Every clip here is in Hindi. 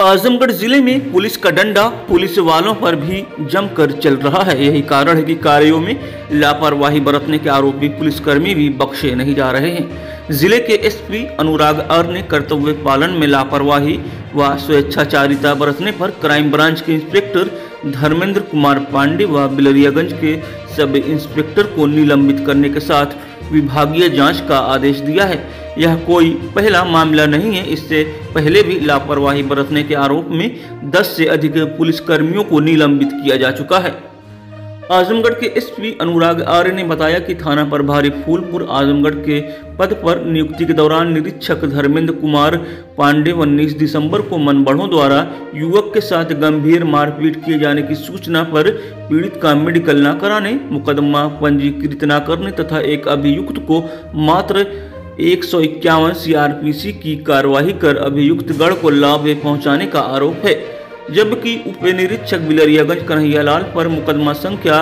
आजमगढ़ जिले में पुलिस का डंडा पुलिस वालों पर भी जमकर चल रहा है। यही कारण है कि कार्यों में लापरवाही बरतने के आरोपी पुलिसकर्मी भी बख्शे नहीं जा रहे हैं। जिले के एसपी अनुराग आर ने कर्तव्य पालन में लापरवाही व स्वेच्छाचारिता बरतने पर क्राइम ब्रांच के इंस्पेक्टर धर्मेंद्र कुमार पांडे व बिलरियागंज के सब इंस्पेक्टर को निलंबित करने के साथ विभागीय जांच का आदेश दिया है। यह कोई पहला मामला नहीं है। इससे पहले भी लापरवाही बरतने के आरोप में 10 से अधिक पुलिसकर्मियों को निलंबित किया जा चुका है। आजमगढ़ के एसपी अनुराग आर्य ने बताया कि थाना प्रभारी फूलपुर आजमगढ़ के पद पर नियुक्ति के दौरान निरीक्षक धर्मेंद्र कुमार पांडे 19 दिसंबर को मनबढ़ों द्वारा युवक के साथ गंभीर मारपीट किए जाने की सूचना पर पीड़ित का मेडिकल न कराने, मुकदमा पंजीकृत न करने तथा एक अभियुक्त को मात्र 151 सीआरपीसी की कार्यवाही कर अभियुक्त गढ़ को लाभ पहुंचाने का आरोप है। जबकि उप निरीक्षक बिलरियागंज कन्हैयालाल पर मुकदमा संख्या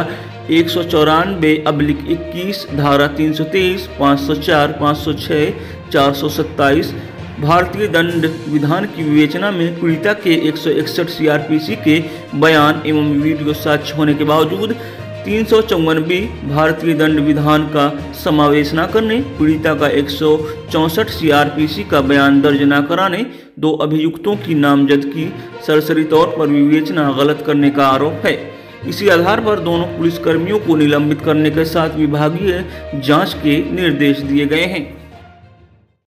194/21 धारा 323, 504, 506, 427 भारतीय दंड विधान की विवेचना में पीड़िता के 161 सीआरपीसी के बयान एवं वीडियो साक्ष्य होने के बावजूद 354 भारतीय दंड विधान का समावेश न करने, पीड़िता का 164 सीआरपीसी का बयान दर्ज न कराने, 2 अभियुक्तों की नामजदगी सरसरी तौर पर विवेचना गलत करने का आरोप है। इसी आधार पर दोनों पुलिसकर्मियों को निलंबित करने के साथ विभागीय जांच के निर्देश दिए गए हैं।